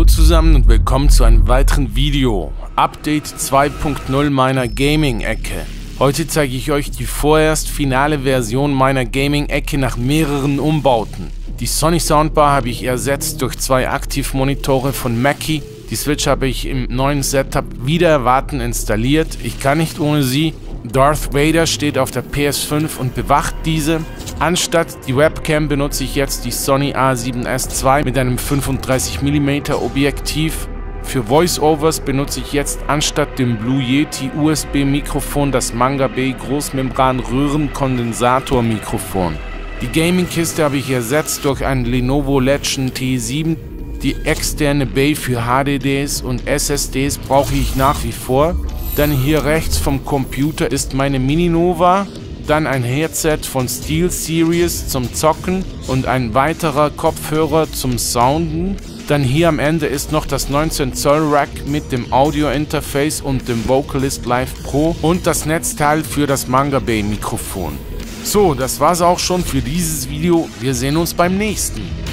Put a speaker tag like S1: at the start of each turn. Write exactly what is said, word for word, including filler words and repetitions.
S1: Hallo zusammen und willkommen zu einem weiteren Video. Update zwei Punkt null meiner Gaming-Ecke. Heute zeige ich euch die vorerst finale Version meiner Gaming-Ecke nach mehreren Umbauten. Die Sony Soundbar habe ich ersetzt durch zwei Aktivmonitore von Mackie. Die Switch habe ich im neuen Setup wider Erwarten installiert. Ich kann nicht ohne sie. Darth Vader steht auf der P S fünf und bewacht diese. Anstatt die Webcam benutze ich jetzt die Sony A sieben S zwei mit einem fünfunddreißig Millimeter Objektiv. Für Voiceovers benutze ich jetzt anstatt dem Blue Yeti U S B Mikrofon das Manga B Großmembran Röhrenkondensator Mikrofon. Die Gaming-Kiste habe ich ersetzt durch einen Lenovo Legion T sieben. Die externe Bay für H D Ds und S S Ds brauche ich nach wie vor. Dann hier rechts vom Computer ist meine Mini Nova, dann ein Headset von SteelSeries zum Zocken und ein weiterer Kopfhörer zum Sounden. Dann hier am Ende ist noch das neunzehn Zoll Rack mit dem Audio-Interface und dem Vocalist Live Pro und das Netzteil für das Manga Bay Mikrofon. So, das war's auch schon für dieses Video. Wir sehen uns beim nächsten.